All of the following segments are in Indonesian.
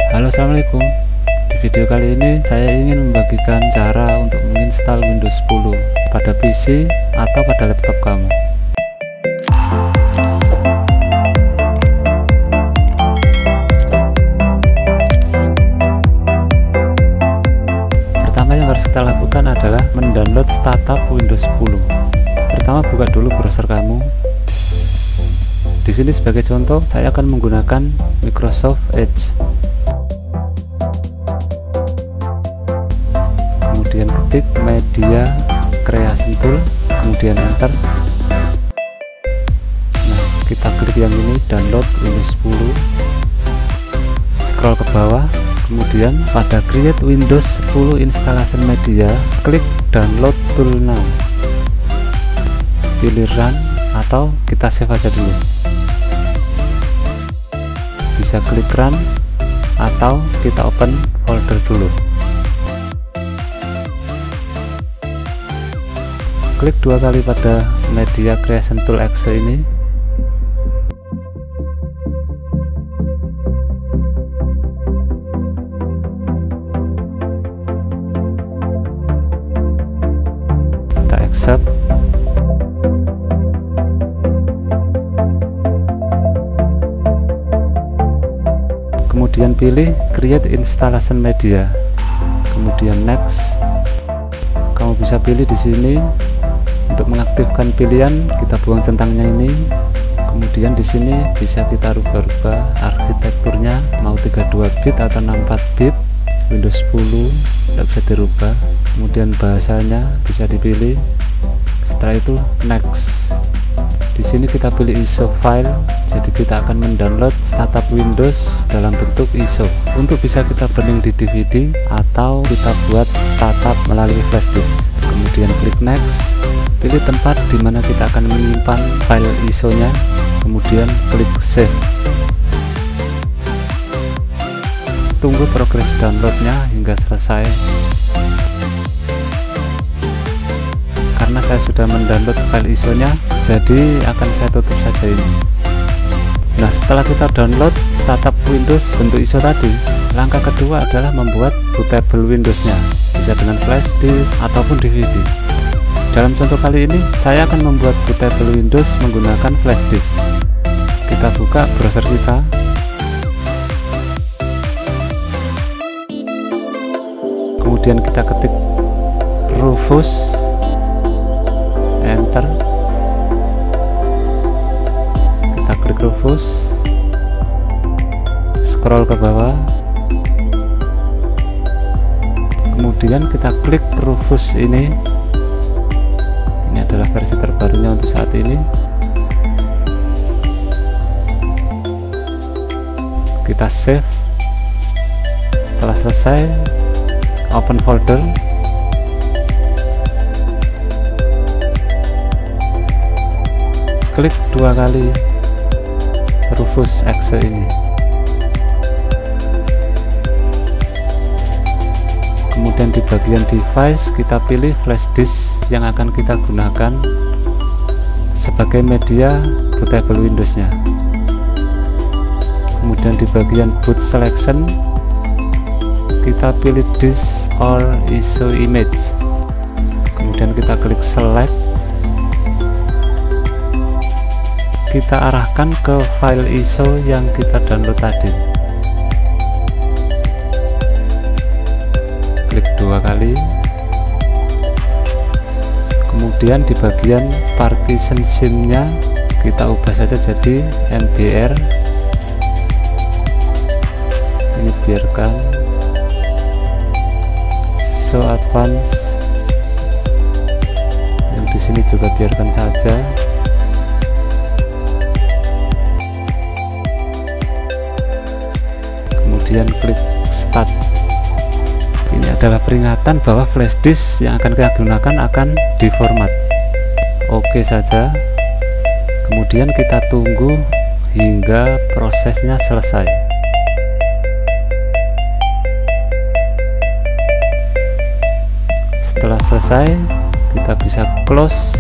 Halo, assalamualaikum. Di video kali ini saya ingin membagikan cara untuk menginstal Windows 10 pada PC atau pada laptop kamu. Pertama yang harus kita lakukan adalah mendownload startup Windows 10. Pertama, buka dulu browser kamu. Di sini sebagai contoh saya akan menggunakan Microsoft Edge. Kemudian ketik media creation tool, kemudian enter. Nah, kita klik yang ini, download Windows 10. Scroll ke bawah, kemudian pada create Windows 10 installation media, klik download tool now. Pilih run atau kita save aja dulu. Bisa klik run atau kita open folder dulu. Klik dua kali pada media creation tool exe ini. Kita accept. Kemudian pilih create installation media, kemudian next. Kamu bisa pilih di sini untuk mengaktifkan pilihan, kita buang centangnya ini. Kemudian di sini bisa kita rubah-rubah arsitekturnya, mau 32 bit atau 64 bit. Windows 10 tidak bisa dirubah. Kemudian bahasanya bisa dipilih. Setelah itu next. Di sini kita pilih ISO file, jadi kita akan mendownload startup Windows dalam bentuk ISO. Untuk bisa kita burning di DVD atau kita buat startup melalui flash disk. Kemudian klik next, pilih tempat di mana kita akan menyimpan file ISO-nya, kemudian klik save. Tunggu progres downloadnya hingga selesai. Karena saya sudah mendownload file ISO-nya, jadi akan saya tutup saja ini. Nah, setelah kita download startup Windows bentuk ISO tadi, langkah kedua adalah membuat bootable Windows-nya, bisa dengan flash disk ataupun DVD. Dalam contoh kali ini saya akan membuat bootable Windows menggunakan flash disk. Kita buka browser kita. Kemudian kita ketik Rufus, enter. Kita klik Rufus, scroll ke bawah, kemudian kita klik Rufus ini. Ini adalah versi terbarunya untuk saat ini. Kita save. Setelah selesai, open folder. Klik dua kali Rufus exe ini. Kemudian di bagian device kita pilih flash disk yang akan kita gunakan sebagai media bootable Windows-nya. Kemudian di bagian boot selection kita pilih disk or ISO image. Kemudian kita klik select. Kita arahkan ke file ISO yang kita download tadi. Klik dua kali. Kemudian di bagian partition scene-nya kita ubah saja jadi MBR. Ini biarkan. Show advance. Yang di sini juga biarkan saja. Kemudian klik start. Ini adalah peringatan bahwa flash disk yang akan kita gunakan akan diformat. Oke saja. Kemudian kita tunggu hingga prosesnya selesai. Setelah selesai, kita bisa close.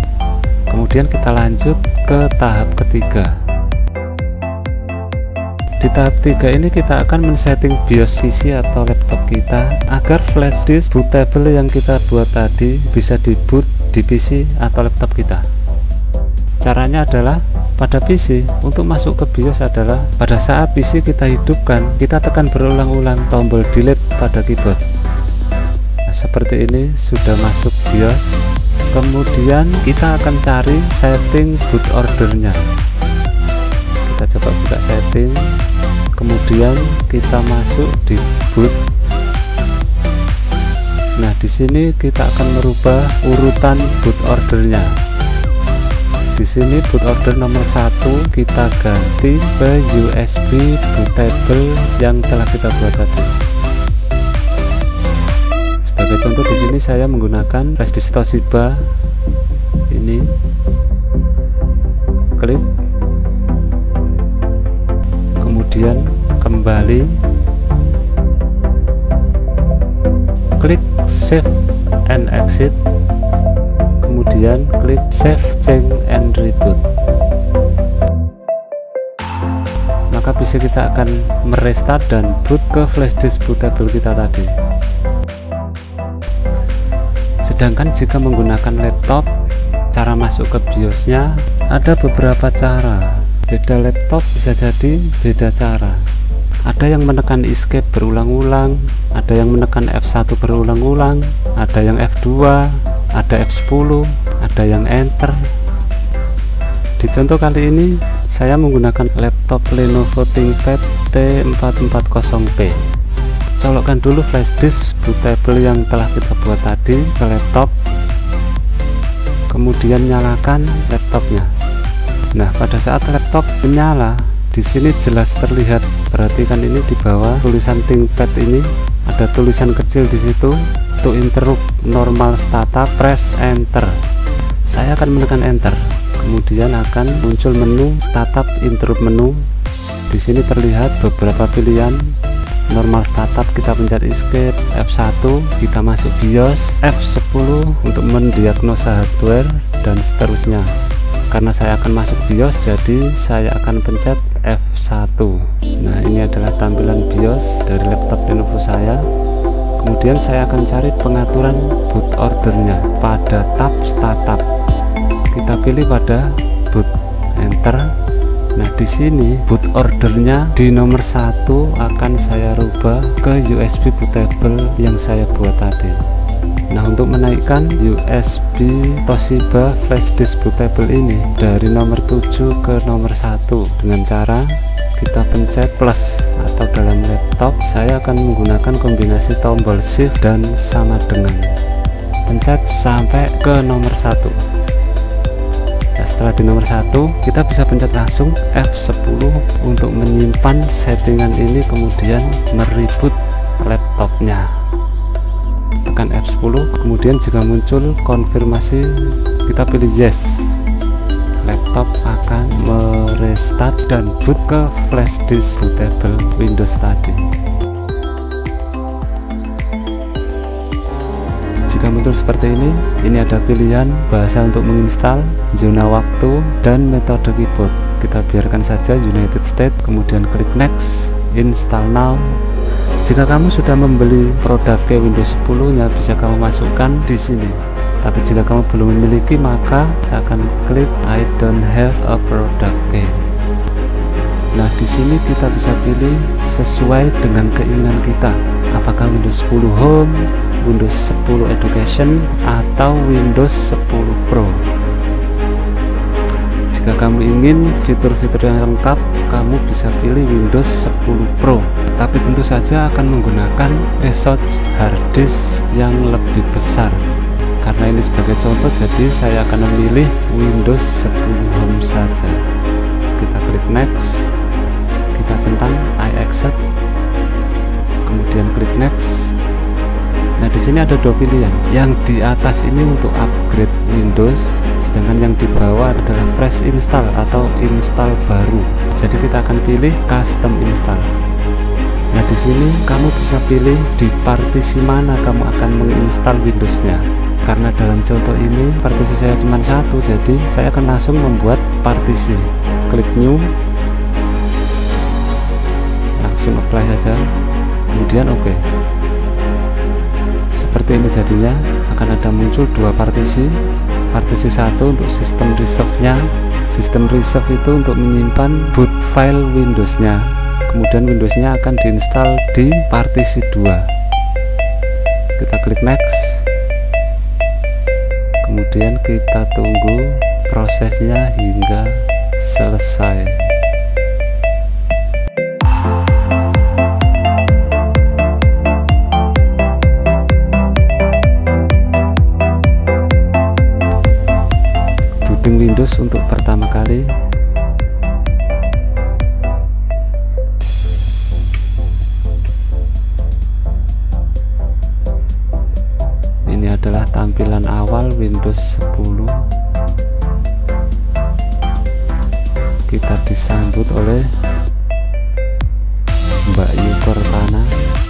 Kemudian kita lanjut ke tahap ketiga. Di tahap 3 ini kita akan men-setting BIOS PC atau laptop kita agar flash disk bootable yang kita buat tadi bisa di-boot di PC atau laptop kita. Caranya adalah pada PC, untuk masuk ke BIOS adalah pada saat PC kita hidupkan, kita tekan berulang-ulang tombol delete pada keyboard. Nah, seperti ini sudah masuk BIOS. Kemudian kita akan cari setting boot ordernya. Kita coba buka setting, kemudian kita masuk di boot. Nah, di sini kita akan merubah urutan boot ordernya. Di sini boot order nomor 1 kita ganti ke USB bootable yang telah kita buat tadi. Sebagai contoh, di sini saya menggunakan flash disk Toshiba. Ini klik, kemudian kembali, klik save and exit, kemudian klik save change and reboot. Maka PC kita akan merestart dan boot ke flash disk bootable kita tadi. Sedangkan jika menggunakan laptop, cara masuk ke BIOS-nya ada beberapa cara. Beda laptop bisa jadi beda cara. Ada yang menekan escape berulang-ulang, ada yang menekan F1 berulang-ulang, ada yang F2, ada F10, ada yang enter. Di contoh kali ini saya menggunakan laptop Lenovo ThinkPad T440p. Colokkan dulu flash disk bootable yang telah kita buat tadi ke laptop, kemudian nyalakan laptopnya. Nah, pada saat laptop menyala, di sini jelas terlihat, perhatikan ini di bawah tulisan ThinkPad ini ada tulisan kecil di situ, to interrupt normal startup press enter. Saya akan menekan enter, kemudian akan muncul menu startup interrupt menu. Di sini terlihat beberapa pilihan. Normal startup kita pencet escape, F1 kita masuk BIOS, F10 untuk mendiagnosa hardware, dan seterusnya. Karena saya akan masuk BIOS, jadi saya akan pencet F1. Nah, ini adalah tampilan BIOS dari laptop Lenovo saya. Kemudian saya akan cari pengaturan boot ordernya pada tab startup. Kita pilih pada boot, enter. Nah, di sini boot ordernya di nomor 1 akan saya rubah ke USB bootable yang saya buat tadi. Nah, untuk menaikkan USB Toshiba flash disk bootable ini dari nomor 7 ke nomor 1 dengan cara kita pencet plus, atau dalam laptop saya akan menggunakan kombinasi tombol shift dan sama dengan pencet sampai ke nomor 1. Nah, setelah di nomor 1 kita bisa pencet langsung F10 untuk menyimpan settingan ini, kemudian mereboot laptopnya. Tekan F10, kemudian jika muncul konfirmasi kita pilih yes. Laptop akan merestart dan boot ke flash disk bootable Windows tadi. Jika muncul seperti ini ada pilihan bahasa untuk menginstal, zona waktu, dan metode keyboard. Kita biarkan saja United States, kemudian klik next, install now. Jika kamu sudah membeli produk Windows 10 nya bisa kamu masukkan di sini. Tapi jika kamu belum memiliki, maka kita akan klik I don't have a product key. Nah, di sini kita bisa pilih sesuai dengan keinginan kita. Apakah Windows 10 Home, Windows 10 Education, atau Windows 10 Pro. Jika kamu ingin fitur-fitur yang lengkap, kamu bisa pilih Windows 10 Pro. Tapi tentu saja akan menggunakan resource hard disk yang lebih besar. Karena ini sebagai contoh, jadi saya akan memilih Windows 10 Home saja. Kita klik next, kita centang I accept, kemudian klik next. Nah, di sini ada dua pilihan. Yang di atas ini untuk upgrade Windows, sedangkan yang di bawah adalah fresh install atau install baru. Jadi kita akan pilih custom install. Nah, di sini kamu bisa pilih di partisi mana kamu akan menginstal Windows-nya. Karena dalam contoh ini partisi saya cuma satu, jadi saya akan langsung membuat partisi. Klik new, langsung apply saja, kemudian oke. Seperti ini jadinya. Akan ada muncul dua partisi. Partisi satu untuk sistem reserve-nya. Sistem reserve itu untuk menyimpan boot file Windows-nya. Kemudian Windows-nya akan diinstal di partisi 2. Kita klik next. Kemudian kita tunggu prosesnya hingga selesai. Booting Windows untuk pertama kali. Ini adalah tampilan awal Windows 10. Kita disambut oleh Mbak Yu Cortana.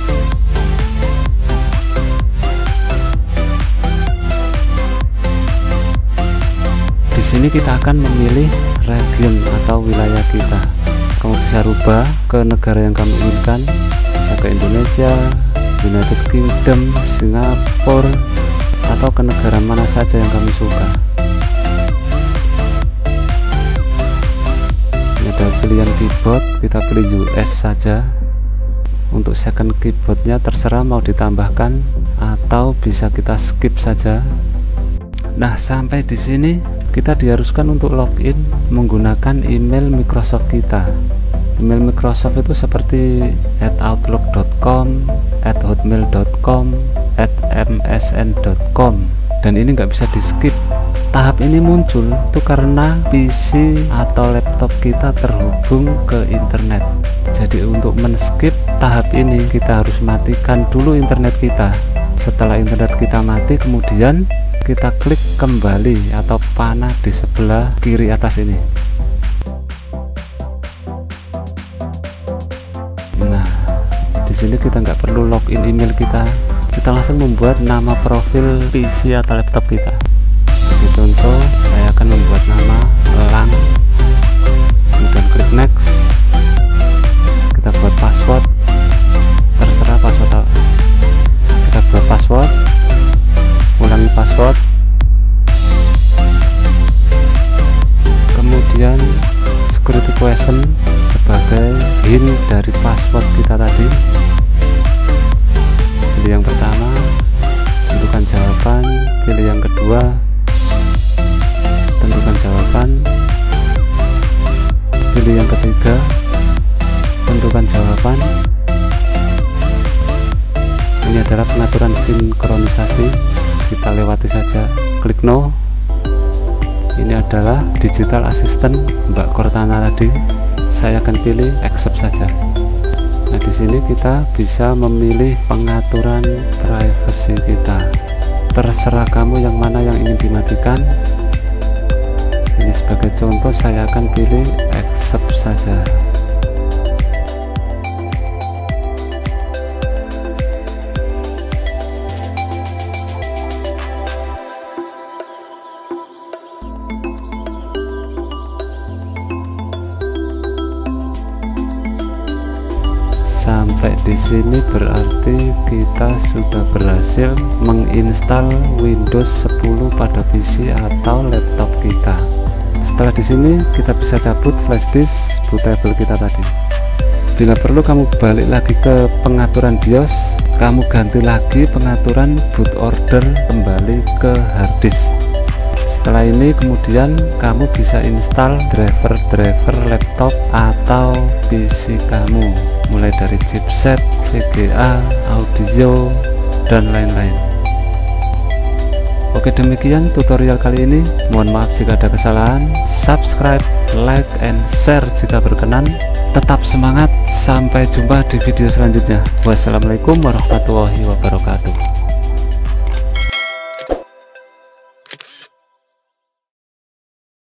Di sini kita akan memilih region atau wilayah kita. Kamu bisa rubah ke negara yang kamu inginkan, bisa ke Indonesia, United Kingdom, Singapura, atau ke negara mana saja yang kamu suka. Ini ada pilihan keyboard, kita pilih US saja. Untuk second keyboardnya terserah mau ditambahkan atau bisa kita skip saja. Nah, sampai di sini kita diharuskan untuk login menggunakan email Microsoft kita. Email Microsoft itu seperti @outlook.com, @hotmail.com, @msn.com, dan ini nggak bisa di skip. Tahap ini muncul itu karena PC atau laptop kita terhubung ke internet. Jadi untuk men-skip tahap ini kita harus matikan dulu internet kita. Setelah internet kita mati, kemudian kita klik kembali atau panah di sebelah kiri atas ini. Nah, di sini kita nggak perlu login email kita langsung membuat nama profil PC atau laptop kita. Sebagai contoh, saya akan membuat nama Elang, kemudian klik next. Kita buat password, terserah password apa. Kita buat password, ulangi password, kemudian security question sebagai hint dari password kita tadi. Pilih yang pertama, tentukan jawaban. Pilih yang kedua, tentukan jawaban. Pilih yang ketiga, tentukan jawaban. Ini adalah pengaturan sinkronisasi, kita lewati saja. Klik no. Ini adalah digital assistant Mbak Cortana tadi. Saya akan pilih accept saja. Nah, di sini kita bisa memilih pengaturan privacy kita. Terserah kamu yang mana yang ingin dimatikan. Ini sebagai contoh, saya akan pilih accept saja. Sampai di sini berarti kita sudah berhasil menginstal Windows 10 pada PC atau laptop kita. Setelah di sini kita bisa cabut flash disk bootable kita tadi. Bila perlu kamu balik lagi ke pengaturan BIOS, kamu ganti lagi pengaturan boot order kembali ke hard disk. Setelah ini kemudian kamu bisa install driver laptop atau PC kamu, mulai dari chipset, VGA, audio, dan lain-lain. Oke, demikian tutorial kali ini. Mohon maaf jika ada kesalahan. Subscribe, like, and share jika berkenan. Tetap semangat, sampai jumpa di video selanjutnya. Wassalamualaikum warahmatullahi wabarakatuh.